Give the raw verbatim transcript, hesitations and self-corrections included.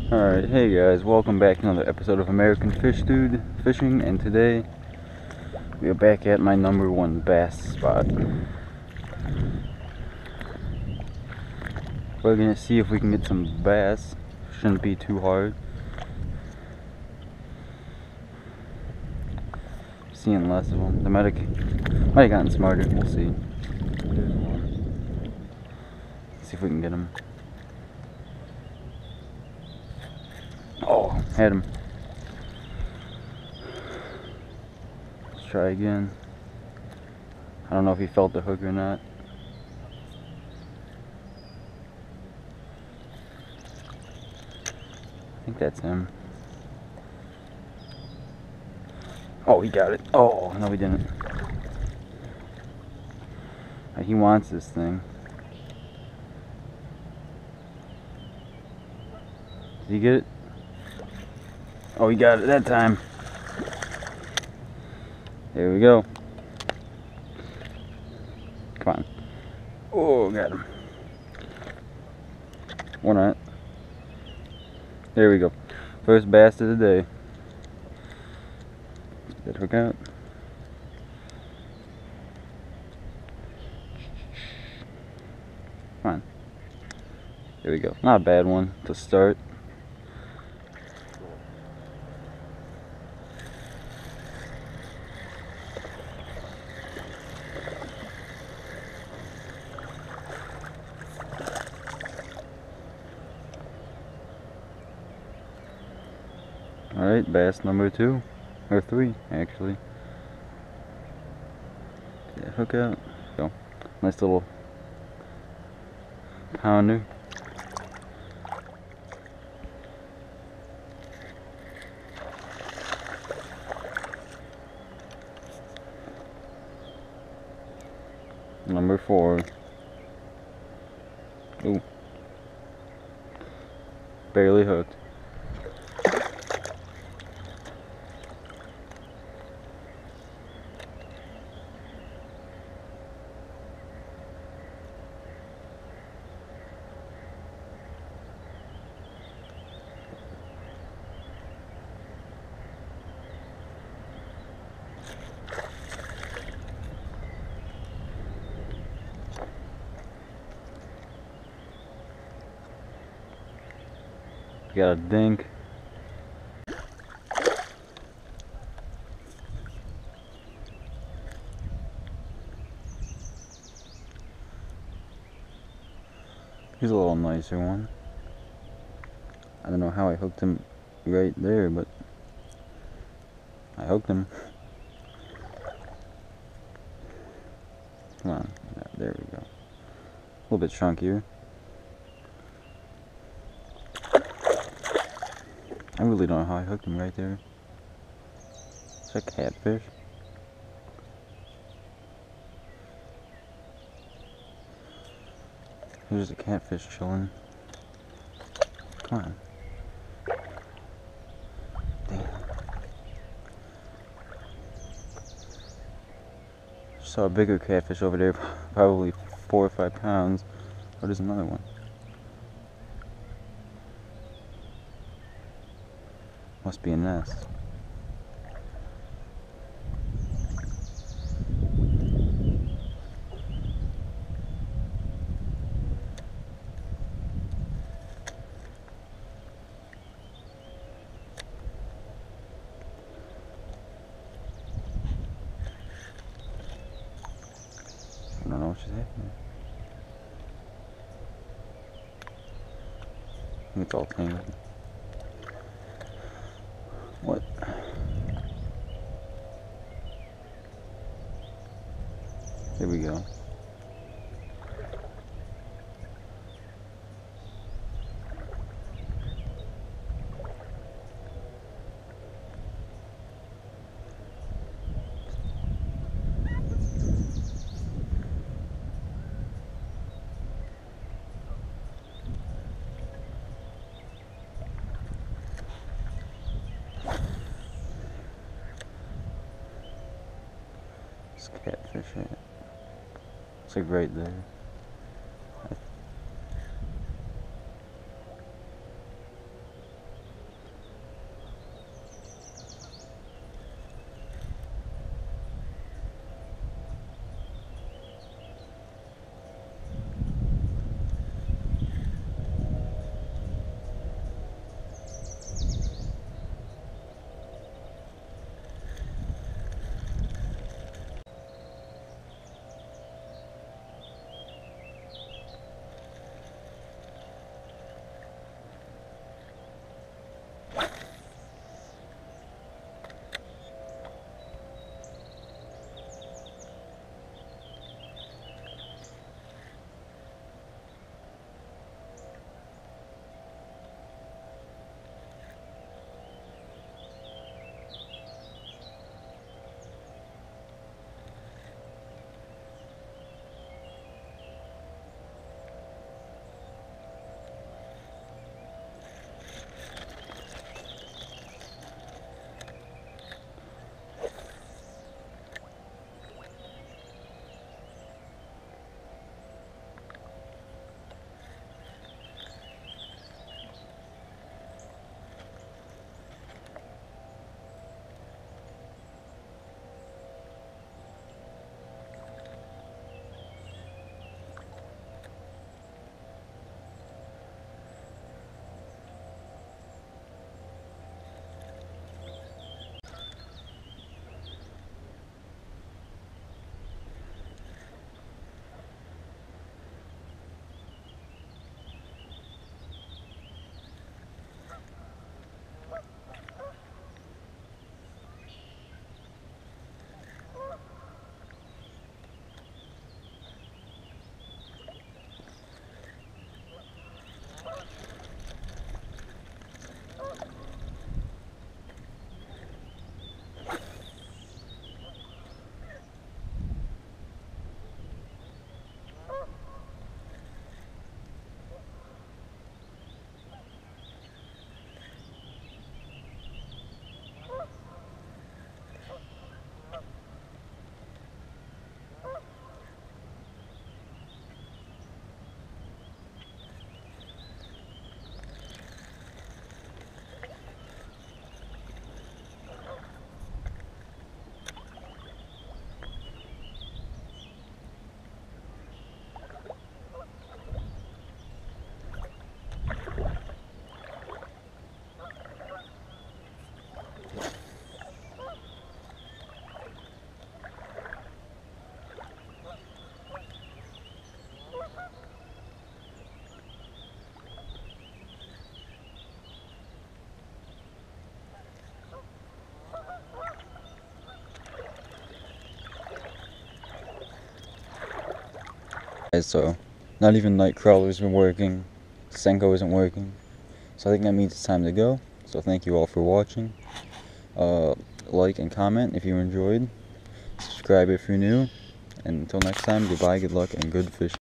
Alright, hey guys, welcome back to another episode of American Fish Dude Fishing, and today we are back at my number one bass spot. We're gonna see if we can get some bass. Shouldn't be too hard. Seeing less of them. They might have, might have gotten smarter, we'll see. There's one. See if we can get him. Oh, had him. Let's try again. I don't know if he felt the hook or not. I think that's him. Oh, he got it. Oh, no he didn't. He wants this thing. Did he get it? Oh, he got it that time. There we go. Come on. Oh, got him. One on it. There we go. First bass of the day. Did that hook out? Come on. There we go. Not a bad one to start. Alright, bass number two. Or three, actually. Did that hook out? Go. Nice little pounder. Number four. Ooh. Barely hooked. Got a dink. He's a little nicer one. I don't know how I hooked him right there, but I hooked him. Come on. Yeah, there we go. A little bit chunkier. I really don't know how I hooked him right there. It's a catfish. There's a catfish chilling. Come on. Damn. Saw a bigger catfish over there, probably four or five pounds. Oh, there's another one. Must be a nest. I don't know what she's happening. I think it's all tangled. What? Here we go. Catfish at? It's like right there. So not even Nightcrawler's been working, Senko isn't working, so I think that means it's time to go. So thank you all for watching. Uh, like and comment if you enjoyed, subscribe if you're new, and until next time, goodbye, good luck, and good fishing.